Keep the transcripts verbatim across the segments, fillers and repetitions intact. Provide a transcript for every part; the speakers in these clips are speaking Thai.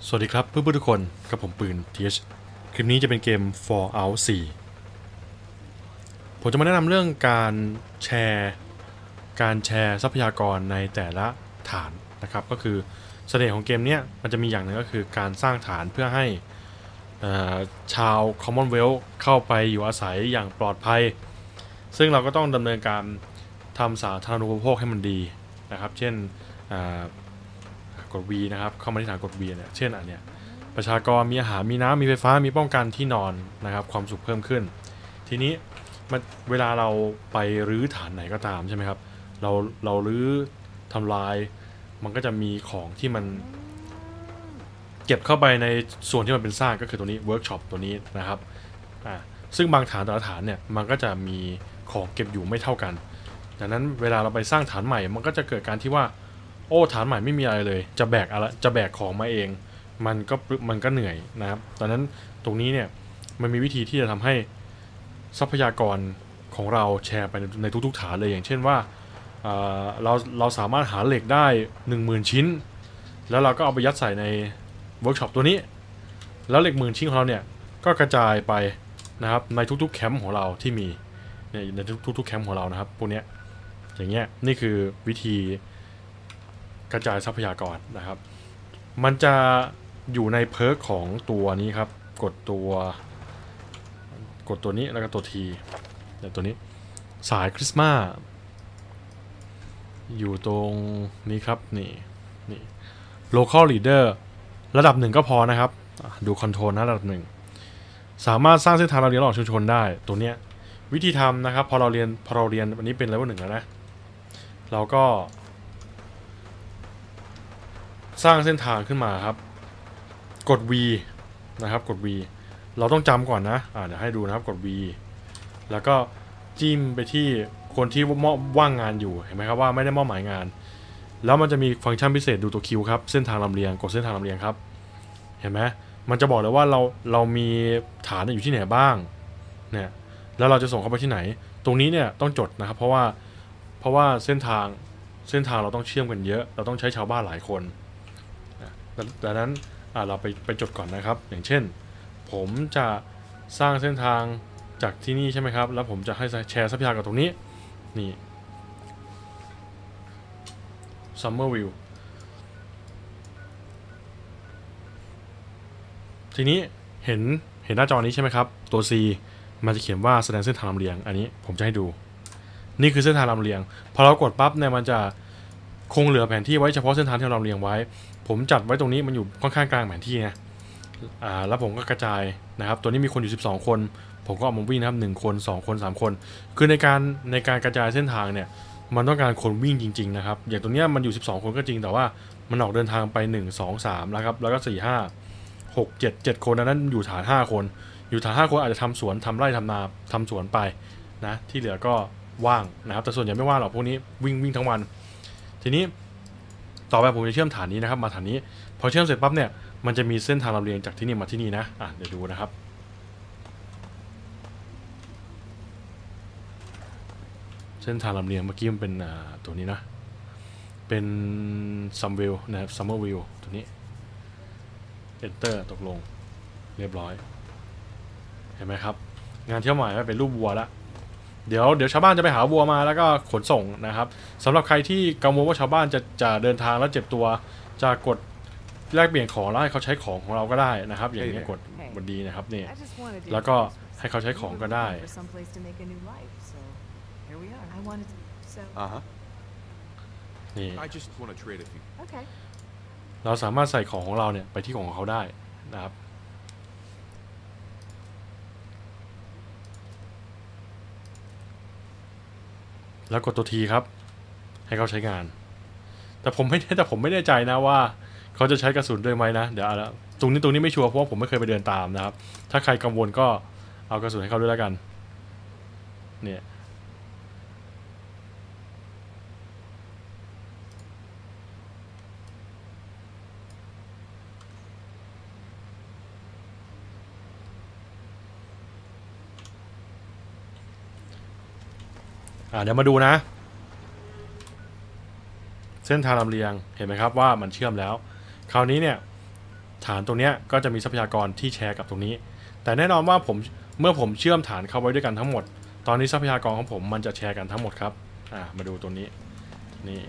สวัสดีครับเพื่อนๆทุกคนกับผมปืน ที เอช คลิปนี้จะเป็นเกม Fallout โฟร์ ผมจะมาแนะนำเรื่องการแชร์การแชร์ทรัพยากรในแต่ละฐานนะครับก็คือเสน่ห์ของเกมนี้มันจะมีอย่างหนึ่งก็คือการสร้างฐานเพื่อให้ชาว Commonwealth เข้าไปอยู่อาศัยอย่างปลอดภัยซึ่งเราก็ต้องดำเนินการทำสาธารณูปโภคให้มันดีนะครับเช่นกด V นะครับเข้ามาที่ฐานกด V เนี่ยเช่นอันเนี้ยประชากรมีอาหารมีน้ำมีไฟฟ้ามีป้องกันที่นอนนะครับความสุขเพิ่มขึ้นทีนี้มันเวลาเราไปรื้อฐานไหนก็ตามใช่ไหมครับเราเรารื้อทำลายมันก็จะมีของที่มันเก็บเข้าไปในส่วนที่มันเป็นสร้างก็คือตัวนี้เวิร์กช็อปตัวนี้นะครับอ่าซึ่งบางฐานแต่ละฐานเนี่ยมันก็จะมีของเก็บอยู่ไม่เท่ากันดังนั้นเวลาเราไปสร้างฐานใหม่มันก็จะเกิดการที่ว่าโอ้ฐานใหม่ไม่มีอะไรเลยจะแบกอะไรจะแบกของมาเองมันก็มันก็เหนื่อยนะครับดังนั้นตรงนี้เนี่ยมันมีวิธีที่จะทำให้ทรัพยากรของเราแชร์ไปในทุกๆฐานเลยอย่างเช่นว่าเราเราสามารถหาเหล็กได้ หนึ่งหมื่น ชิ้นแล้วเราก็เอาไปยัดใส่ในเวิร์กช็อปตัวนี้แล้วเหล็กหมื่นชิ้นของเราเนี่ยก็กระจายไปนะครับในทุกๆแคมป์ของเราที่มีในทุกๆแคมป์ของเรานะครับพวกนี้อย่างเงี้ยนี่คือวิธีกระจายทรัพยากรนะครับมันจะอยู่ในเพิร์กของตัวนี้ครับกดตัวกดตัวนี้แล้วก็ตัวทีเดี๋ยวตัวนี้สายคริสต์มาสอยู่ตรงนี้ครับนี่นี่ local leader ระดับหนึ่งก็พอนะครับดูคอนโทรลนะระดับหนึ่งสามารถสร้างเส้นทางเราเรียนระหว่างชุมชนได้ตัวเนี้ยวิธีทำนะครับพอเราเรียนพอเราเรียนวันนี้เป็นเลเวลหนึ่งแล้วนะเราก็สร้างเส้นทางขึ้นมาครับกด V นะครับกด V เราต้องจำก่อนนะอ่าเดี๋ยวให้ดูนะครับกด V แล้วก็จิ้มไปที่คนที่ว่างงานอยู่เห็นไหมครับว่าไม่ได้มอบหมายงานแล้วมันจะมีฟังก์ชันพิเศษดูตัวคิวครับเส้นทางลำเลียงกดเส้นทางลำเลียงครับเห็นไหมมันจะบอกเลยว่าเราเรามีฐานอยู่ที่ไหนบ้างเนี่ยแล้วเราจะส่งเข้าไปที่ไหนตรงนี้เนี่ยต้องจดนะครับเพราะว่าเพราะว่าเส้นทางเส้นทางเราต้องเชื่อมกันเยอะเราต้องใช้ชาวบ้านหลายคนดังนั้นเราไปไปจดก่อนนะครับอย่างเช่นผมจะสร้างเส้นทางจากที่นี่ใช่ไหมครับแล้วผมจะให้แชร์ทรัพยากรตรงนี้นี่ Summerview ทีนี้เห็นเห็นหน้าจอนี้ใช่ไหมครับตัว C มันจะเขียนว่าแสดงเส้นทางลำเลียงอันนี้ผมจะให้ดูนี่คือเส้นทางลำเลียงพอเรากดปั๊บเนี่ยมันจะคงเหลือแผนที่ไว้เฉพาะเส้นทางที่เราลำเลียงไว้ผมจัดไว้ตรงนี้มันอยู่ค่อนข้างกลางแผนที่นะอ่าแล้วผมก็กระจายนะครับตัวนี้มีคนอยู่สิบสองคนผมก็เอามาวิ่งนะครับหนึ่งคนสองคนสามคนคือในการในการกระจายเส้นทางเนี่ยมันต้องการคนวิ่งจริงๆนะครับอย่างตัวเนี้ยมันอยู่สิบสองคนก็จริงแต่ว่ามันออกเดินทางไปหนึ่ง สอง สามแล้วครับแล้วก็สี่ ห้า หก เจ็ด เจ็ดคนนั้นอยู่ฐานห้าคนอยู่ฐานห้าคนอาจจะทำสวนทำไร่ทำนาทำสวนไปนะที่เหลือก็ว่างนะครับแต่ส่วนใหญ่ไม่ว่างหรอกพวกนี้วิ่งวิ่งทั้งวันทีนี้ต่อไปผมจะเชื่อมฐานนี้นะครับมาฐานนี้พอเชื่อมเสร็จปั๊บเนี่ยมันจะมีเส้นทางลำเลียงจากที่นี่มาที่นี่นะอ่ะเดี๋ยวดูนะครับเส้นทางลำเลียงเมื่อกี้มันเป็นตัวนี้นะเป็นซัมเวลนะครับซัมเมอร์วิวตัวนี้ Enter ตกลงเรียบร้อยเห็นไหมครับงานเที่ยวใหม่เป็นรูปวัวแล้วเดี๋ยวเดี๋ยวชาวบ้านจะไปหาวัวมาแล้วก็ขนส่งนะครับสำหรับใครที่กังวลว่าชาวบ้านจะจะเดินทางแล้วเจ็บตัวจะกดแลกเปลี่ยนของแล้วให้เขาใช้ของของเราก็ได้นะครับอย่างนี้กดบนดีนะครับนี่แล้วก็ให้เขาใช้ของก็ได้นี่เราสามารถใส่ของของเราเนี่ยไปที่ของของเขาได้นะครับแล้วกดตัวทีครับให้เขาใช้งานแต่ผมไม่แต่ผมไม่แน่ใจนะว่าเขาจะใช้กระสุนด้วยไหมนะเดี๋ยวเอาละตรงนี้ตรงนี้ไม่ชัวร์เพราะว่าผมไม่เคยไปเดินตามนะครับถ้าใครกังวลก็เอากระสุนให้เขาด้วยแล้วกันเนี่ยอ่าเดี๋ยวมาดูนะเส้นทางลำเลียงเห็นไหมครับว่ามันเชื่อมแล้วคราวนี้เนี่ยฐานตรงนี้ก็จะมีทรัพยากรที่แชร์กับตรงนี้แต่แน่นอนว่าผมเมื่อผมเชื่อมฐานเข้าไว้ด้วยกันทั้งหมดตอนนี้ทรัพยากรของผมมันจะแชร์กันทั้งหมดครับอ่ามาดูตัวนี้นี่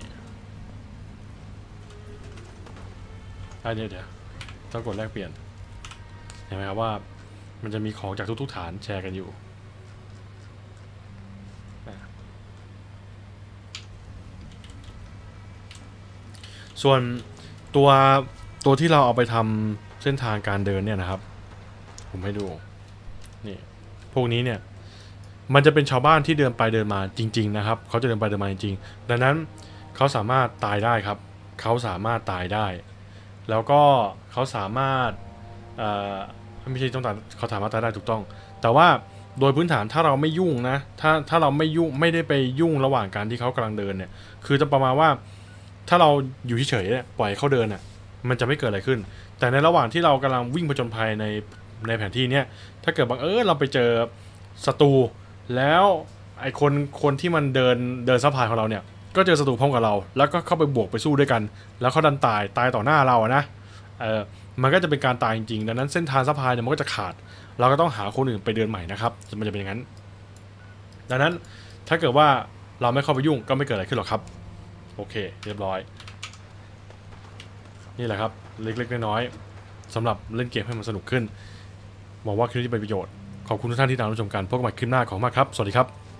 อันนี้เดี๋ยวต้องกดแลกเปลี่ยนเห็นไหมครับว่ามันจะมีของจากทุกๆฐานแชร์กันอยู่ส่วนตัวตัวที่เราเอาไปทำเส้นทางการเดินเนี่ยนะครับผมให้ดูนี่พวกนี้เนี่ยมันจะเป็นชาวบ้านที่เดินไปเดินมาจริงๆนะครับเขาจะเดินไปเดินมาจริงๆดังนั้นเขาสามารถตายได้ครับเขาสามารถตายได้แล้วก็เขาสามารถไม่ใช่ต้องตายเขาสามารถตายได้ถูกต้องแต่ว่าโดยพื้นฐานถ้าเราไม่ยุ่งนะถ้าถ้าเราไม่ยุ่งไม่ได้ไปยุ่งระหว่างการที่เขากำลังเดินเนี่ยคือจะประมาณว่าถ้าเราอยู่เฉยๆเนี่ยปล่อยเขาเดินอ่ะมันจะไม่เกิดอะไรขึ้นแต่ในระหว่างที่เรากำลังวิ่งผจญภัยในในแผนที่เนี้ยถ้าเกิดบังเอิญเราไปเจอศัตรูแล้วไอคนคนที่มันเดินเดินซัพพลายของเราเนี่ยก็เจอศัตรูพร้อมกับเราแล้วก็เข้าไปบวกไปสู้ด้วยกันแล้วเขาดันตายตายต่อหน้าเราอะนะเออมันก็จะเป็นการตายจริงๆดังนั้นเส้นทางซัพพลายเนี่ยมันก็จะขาดเราก็ต้องหาคนอื่นไปเดินใหม่นะครับมันจะเป็นอย่างนั้นดังนั้นถ้าเกิดว่าเราไม่เข้าไปยุ่งก็ไม่เกิดอะไรขึ้นหรอกครับโอเคเรียบร้อยนี่แหละครับเล็กๆน้อยๆสำหรับเล่นเกมให้มันสนุกขึ้นหวังว่าคลิปนี้เป็นประโยชน์ขอบคุณทุกท่านที่ติดตามรับชมกันพบกันใหม่คลิปหน้าขอบคุณมากครับสวัสดีครับ